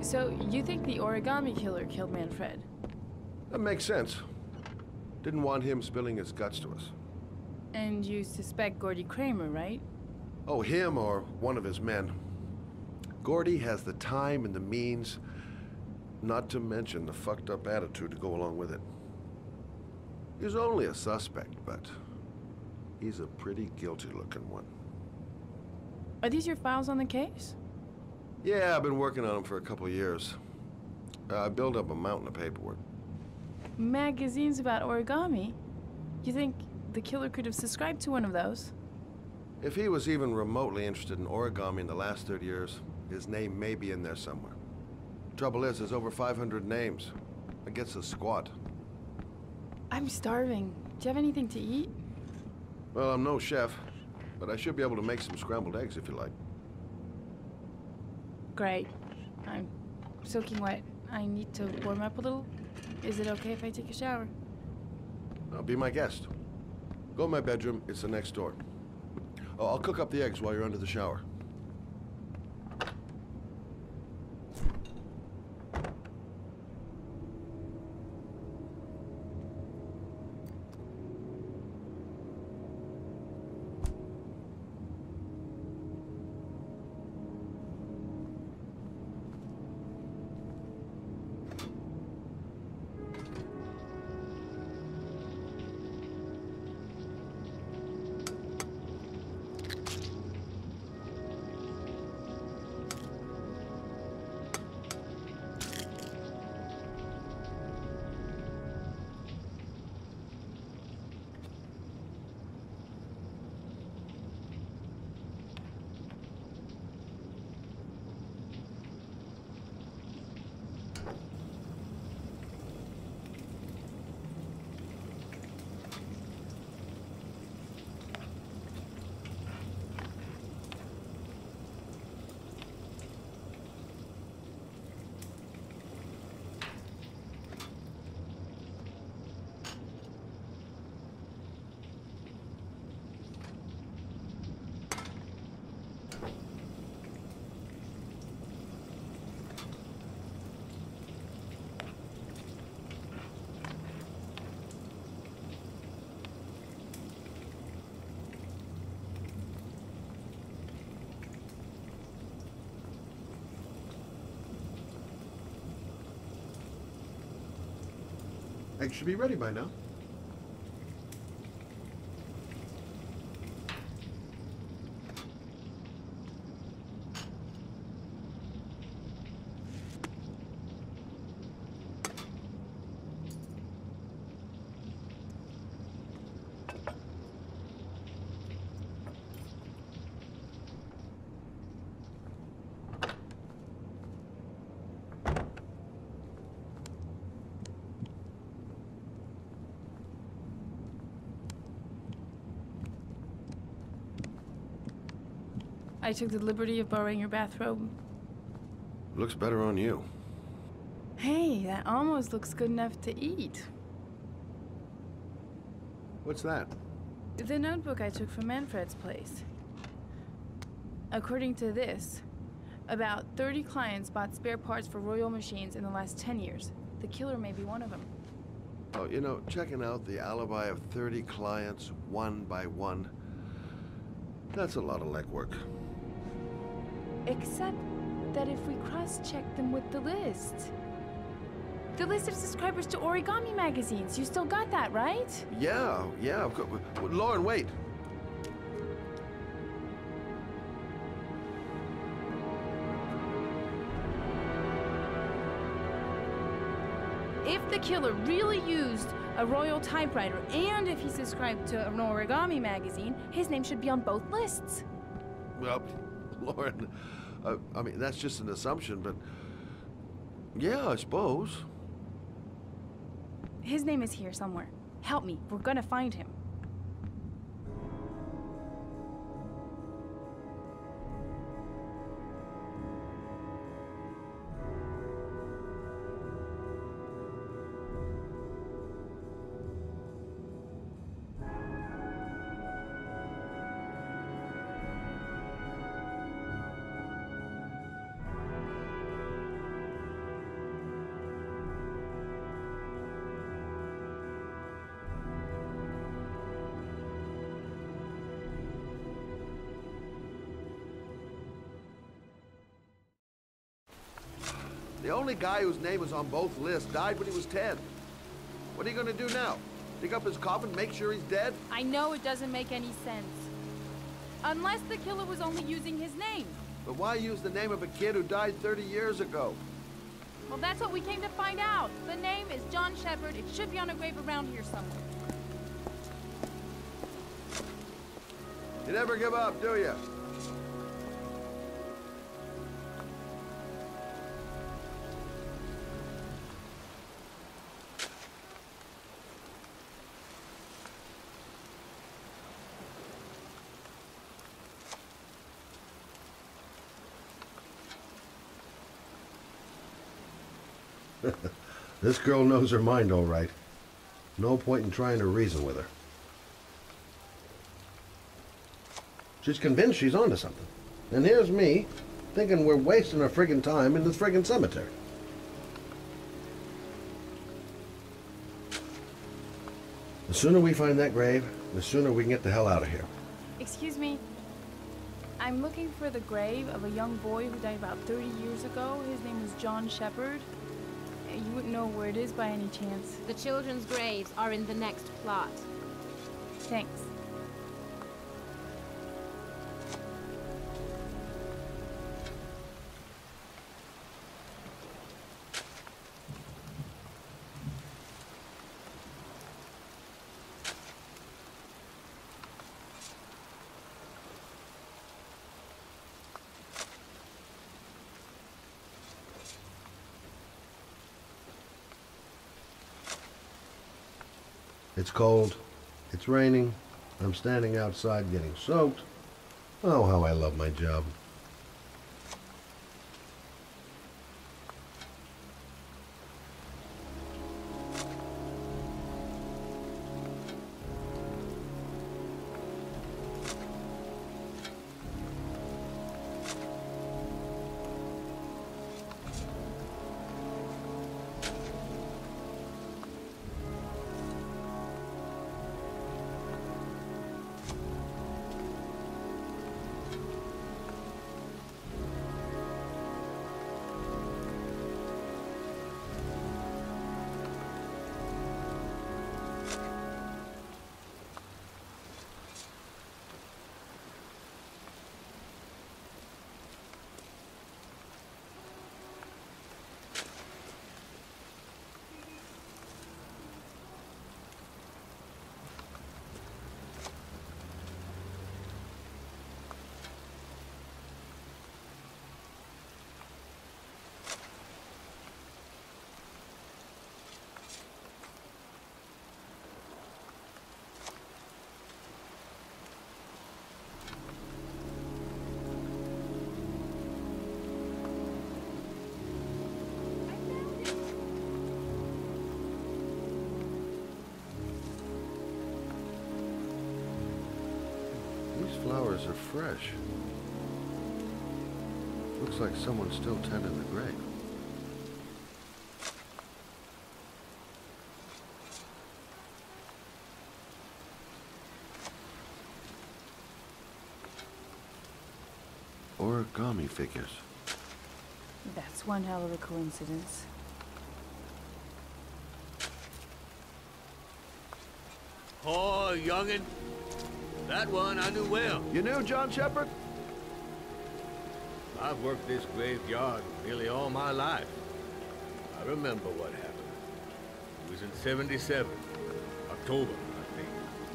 So, you think the origami killer killed Manfred? That makes sense. Didn't want him spilling his guts to us. And you suspect Gordy Kramer, right? Oh, him or one of his men. Gordy has the time and the means, not to mention the fucked up attitude to go along with it. He's only a suspect, but he's a pretty guilty-looking one. Are these your files on the case? Yeah, I've been working on him for a couple of years. I built up a mountain of paperwork. Magazines about origami? You think the killer could have subscribed to one of those? If he was even remotely interested in origami in the last 30 years, his name may be in there somewhere. Trouble is, there's over 500 names. That gets us squat. I'm starving. Do you have anything to eat? Well, I'm no chef, but I should be able to make some scrambled eggs if you like. Great. I'm soaking wet. I need to warm up a little. Is it okay if I take a shower? Be my guest. Go in my bedroom, it's the next door. Oh, I'll cook up the eggs while you're under the shower. Eggs should be ready by now. I took the liberty of borrowing your bathrobe. Looks better on you. Hey, that almost looks good enough to eat. What's that? The notebook I took from Manfred's place. According to this, about 30 clients bought spare parts for Royal machines in the last 10 years. The killer may be one of them. Oh, you know, checking out the alibi of 30 clients one by one, that's a lot of legwork. Except that if we cross-check them with the list. The list of subscribers to origami magazines. You still got that, right? Yeah, of course. Lauren, wait. If the killer really used a Royal typewriter and if he subscribed to an origami magazine, his name should be on both lists. Well, Lauren, I mean, that's just an assumption, but yeah, I suppose. His name is here somewhere. Help me. We're gonna find him. The only guy whose name was on both lists died when he was 10. What are you gonna do now? Dig up his coffin, make sure he's dead? I know it doesn't make any sense. Unless the killer was only using his name. But why use the name of a kid who died 30 years ago? Well, that's what we came to find out. The name is John Shepherd. It should be on a grave around here somewhere. You never give up, do you? This girl knows her mind all right. No point in trying to reason with her. She's convinced she's onto something. And here's me, thinking we're wasting our friggin' time in this friggin' cemetery. The sooner we find that grave, the sooner we can get the hell out of here. Excuse me. I'm looking for the grave of a young boy who died about 30 years ago. His name was John Shepherd. You wouldn't know where it is by any chance. The children's graves are in the next plot. Thanks. It's cold. It's raining. I'm standing outside getting soaked. Oh, how I love my job. Flowers are fresh. Looks like someone's still tending the grave. Origami figures. That's one hell of a coincidence. Oh, youngin'. That one I knew well. You knew John Shepherd? I've worked this graveyard nearly all my life. I remember what happened. It was in '77. October, I think.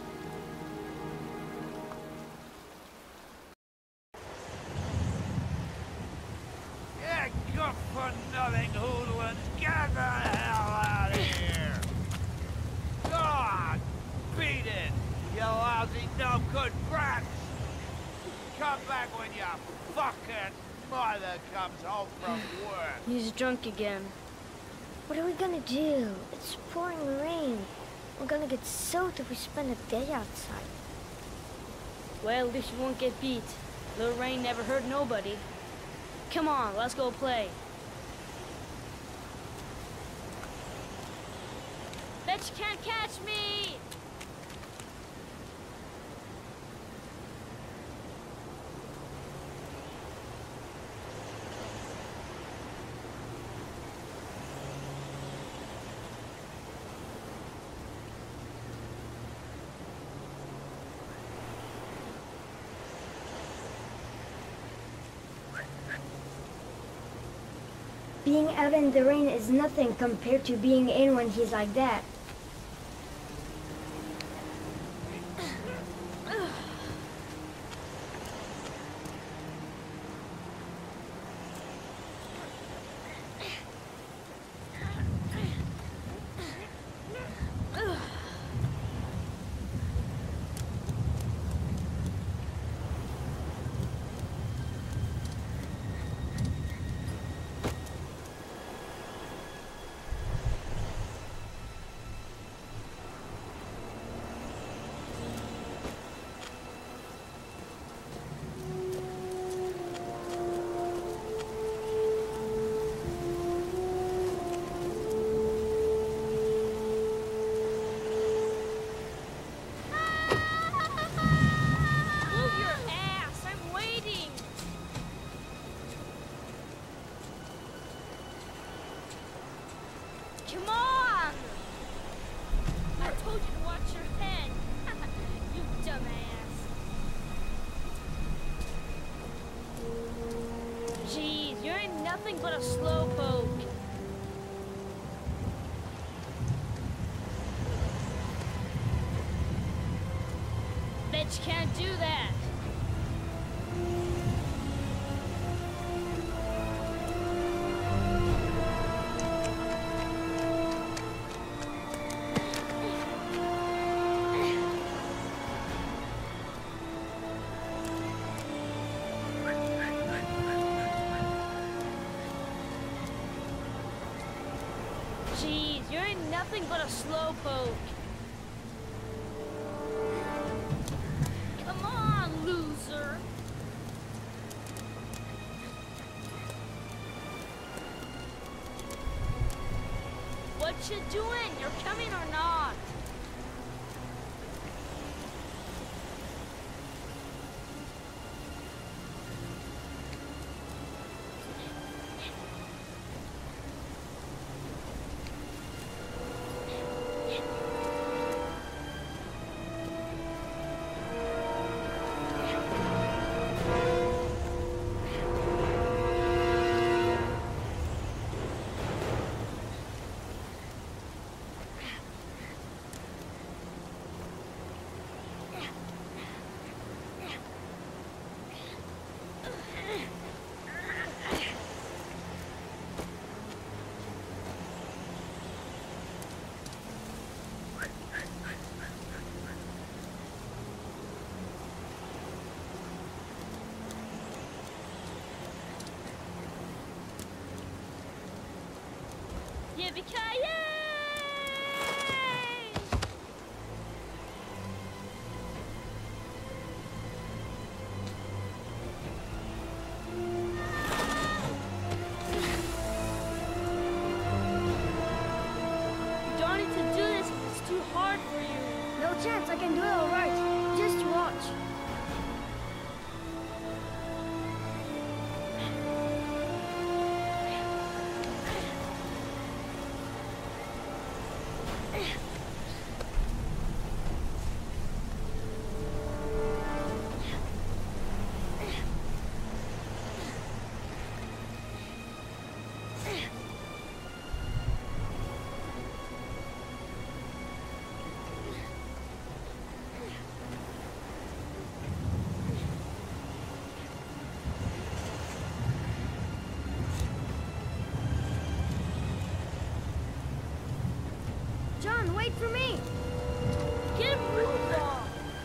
Yeah, good-for-nothing hoodlums, get the hell out of here! Go on, beat it, you lousy, no-good brats! Come back when your fucking mother comes home from work. He's drunk again. What are we gonna do? It's pouring rain. We're gonna get soaked if we spend a day outside. Well, at least you won't get beat. Little rain never hurt nobody. Come on, let's go play. Bet you can't catch me! Being out in the rain is nothing compared to being in when he's like that. Move your ass! I'm waiting! Come on! I told you to watch your head! You dumbass! Jeez, you ain't nothing but a slowpoke. Bet you can't do that. Jeez, you ain't nothing but a slowpoke. Come on, loser. What you doing? You're coming or not? Yippee-ki-yay! You don't need to do this if it's too hard for you. No chance, I can do it all right. Just watch. John, wait for me! Get a move on!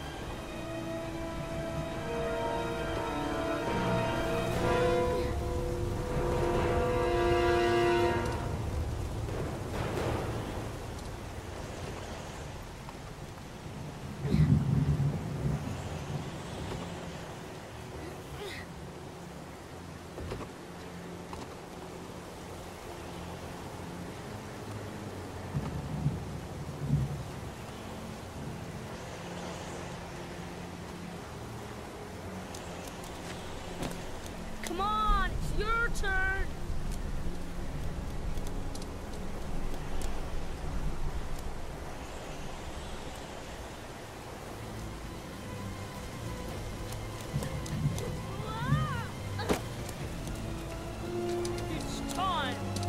Come on, it's your turn! It's time!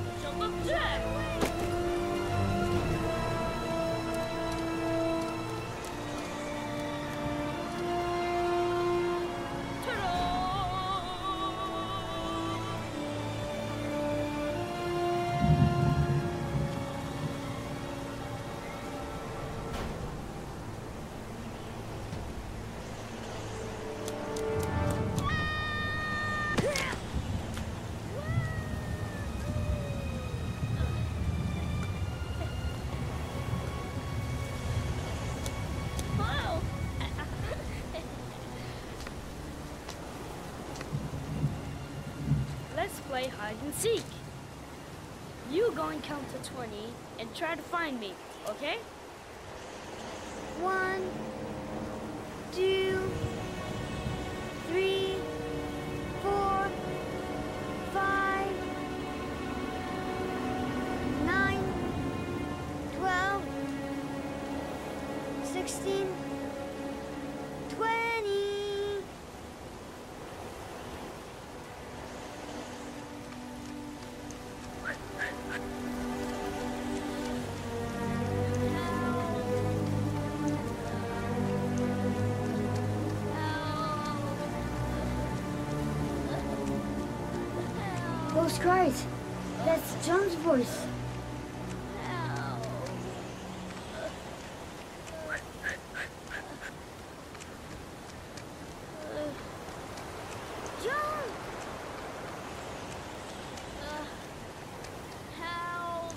play hide and seek. You go and count to 20 and try to find me, okay? 1, 2, 3, 4, 5, 9, 12, 16, 20. Those cries, that's John's voice. John! Help!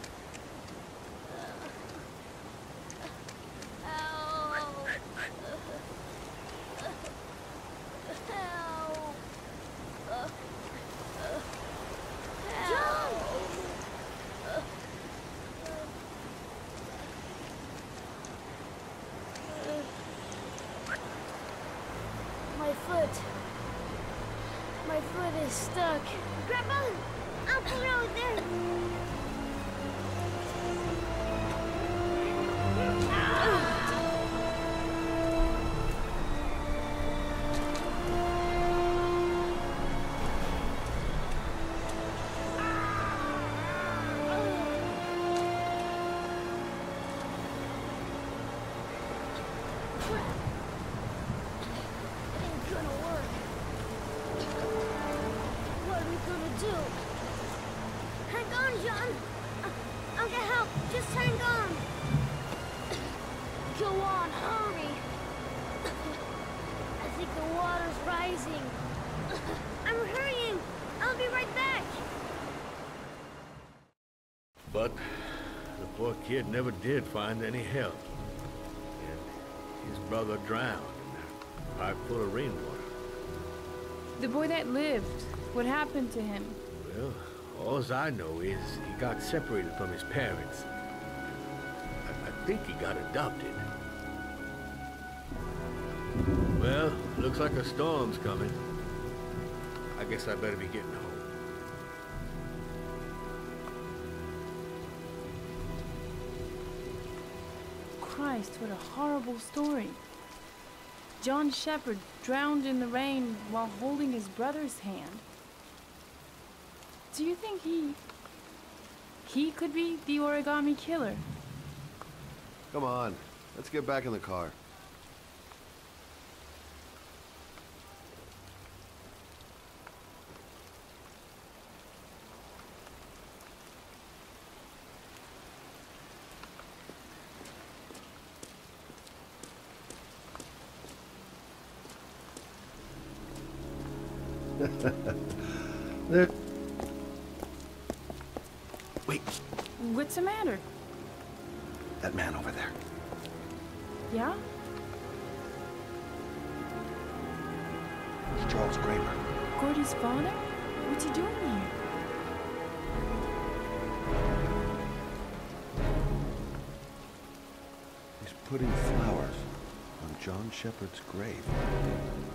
My foot is stuck. Grandpa, I'll pull it out there. Hang on, John. I'll get help. Just hang on. Go on, hurry. I think the water's rising. I'm hurrying. I'll be right back. But the poor kid never did find any help. And his brother drowned in a pipe full of rainwater. The boy that lived, what happened to him? Well, all I know is he got separated from his parents. I think he got adopted. Well, looks like a storm's coming. I guess I better be getting home. Christ, what a horrible story. John Shepherd drowned in the rain while holding his brother's hand. Do you think he could be the origami killer? Come on, let's get back in the car. There. Wait, What's the matter? that man over there. Yeah? It's Charles Kramer. Gordy's father? What's he doing here? He's putting flowers on John Shepherd's grave.